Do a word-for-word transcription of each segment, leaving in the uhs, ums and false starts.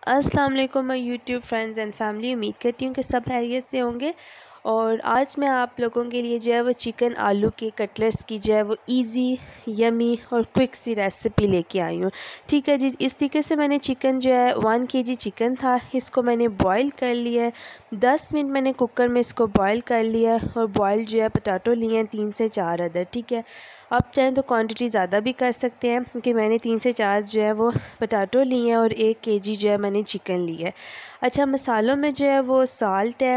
अस्सलाम वालेकुम my YouTube friends and family. उम्मीद करती हूँ कि सब खैरियत से होंगे। और आज मैं आप लोगों के लिए जो है वो चिकन आलू के कटलेट्स की जो है वो इजी, यमी और क्विक सी रेसिपी लेके आई हूँ। ठीक है जी, इस तरीके से मैंने चिकन जो है वन केजी चिकन था, इसको मैंने बॉईल कर लिया है। दस मिनट मैंने कुकर में इसको बॉईल कर लिया है। और बॉईल जो है पोटैटो लिए हैं तीन से चार अदर। ठीक है, आप चाहें तो क्वांटिटी ज़्यादा भी कर सकते हैं, क्योंकि मैंने तीन से चार जो है वो पोटैटो लिए हैं और एक केजी जो है मैंने चिकन लिया है। अच्छा, मसालों में जो है वो साल्ट है,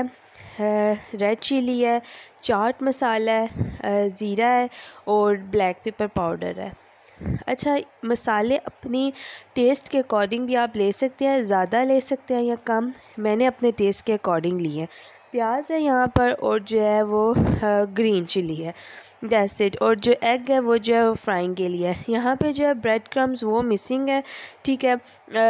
रेड चिली है, चाट मसाला है, ज़ीरा है और ब्लैक पेपर पाउडर है। अच्छा, मसाले अपनी टेस्ट के अकॉर्डिंग भी आप ले सकते हैं, ज़्यादा ले सकते हैं या कम। मैंने अपने टेस्ट के अकॉर्डिंग लिए हैं। प्याज है यहाँ पर और जो है वो ग्रीन चिली है, दैट्स इट। और जो एग है वो जो है वो फ्राइंग के लिए है। यहाँ पे जो है ब्रेड क्रम्स वो मिसिंग है। ठीक है,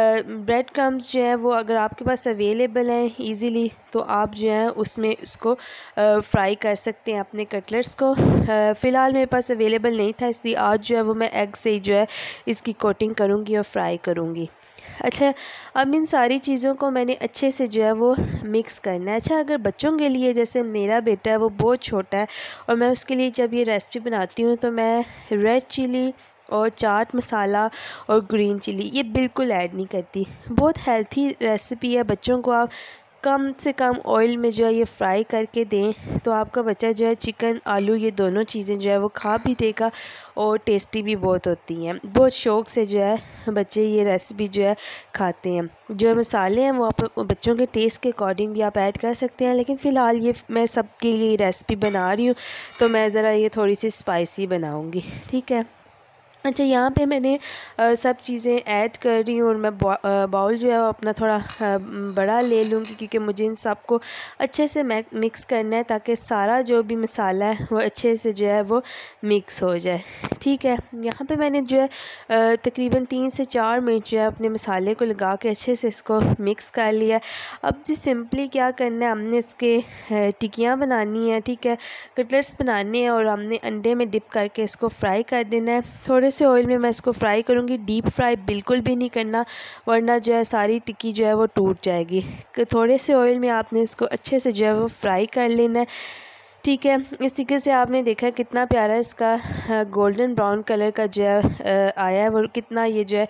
ब्रेड क्रम्स जो है वो अगर आपके पास अवेलेबल हैं इजीली, तो आप जो है उसमें उसको फ्राई कर सकते हैं अपने कटलेट्स को। फ़िलहाल मेरे पास अवेलेबल नहीं था, इसलिए आज जो है वो मैं एग से जो है इसकी कोटिंग करूँगी और फ्राई करूँगी। अच्छा, अब इन सारी चीज़ों को मैंने अच्छे से जो है वो मिक्स करना है। अच्छा, अगर बच्चों के लिए, जैसे मेरा बेटा है वो बहुत छोटा है और मैं उसके लिए जब ये रेसिपी बनाती हूँ तो मैं रेड चिली और चाट मसाला और ग्रीन चिली ये बिल्कुल ऐड नहीं करती। बहुत हेल्थी रेसिपी है, बच्चों को आप कम से कम ऑयल में जो है ये फ्राई करके दें तो आपका बच्चा जो है चिकन आलू ये दोनों चीज़ें जो है वो खा भी देगा और टेस्टी भी बहुत होती हैं। बहुत शौक़ से जो है बच्चे ये रेसिपी जो है खाते हैं। जो मसाले हैं वो आप बच्चों के टेस्ट के अकॉर्डिंग भी आप ऐड कर सकते हैं, लेकिन फ़िलहाल ये मैं सबके लिए रेसिपी बना रही हूँ तो मैं ज़रा ये थोड़ी सी स्पाइसी बनाऊँगी। ठीक है। अच्छा, यहाँ पे मैंने आ, सब चीज़ें ऐड कर रही हूँ और मैं बाउल जो है वो अपना थोड़ा आ, बड़ा ले लूँगी, क्योंकि मुझे इन सब को अच्छे से मिक्स करना है ताकि सारा जो भी मसाला है वो अच्छे से जो है वो मिक्स हो जाए। ठीक है, यहाँ पे मैंने जो है तकरीबन तीन से चार मिनट जो है अपने मसाले को लगा के अच्छे से इसको मिक्स कर लिया। अब जी सिंपली क्या करना है, हमने इसके टिक्कियाँ बनानी है। ठीक है, कटलेट्स बनाने हैं और हमने अंडे में डिप करके इसको फ्राई कर देना है। थोड़े से ऑयल में मैं इसको फ्राई करूँगी, डीप फ्राई बिल्कुल भी नहीं करना, वरना जो है सारी टिक्की जो है वो टूट जाएगी। थोड़े से ऑयल में आपने इसको अच्छे से जो है वो फ्राई कर लेना है। ठीक है, इस तरीके से आपने देखा कितना प्यारा इसका गोल्डन ब्राउन कलर का जो है आया है, और कितना ये जो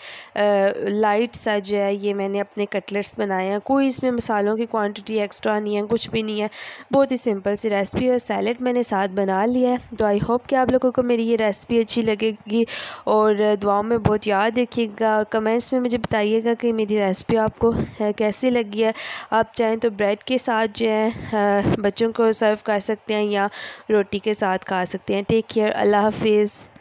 है लाइट सा जो है ये मैंने अपने कटलेट्स बनाए हैं। कोई इसमें मसालों की क्वांटिटी एक्स्ट्रा नहीं है, कुछ भी नहीं है, बहुत ही सिंपल सी रेसिपी। और सैलेड मैंने साथ बना लिया है। तो आई होप कि आप लोगों को मेरी ये रेसिपी अच्छी लगेगी और दुआओं में बहुत याद रखिएगा और कमेंट्स में मुझे बताइएगा कि मेरी रेसिपी आपको कैसी लगी है। आप चाहें तो ब्रेड के साथ जो है बच्चों को सर्व कर सकते हैं या रोटी के साथ खा सकते हैं। टेक केयर, अल्लाह हाफिज़।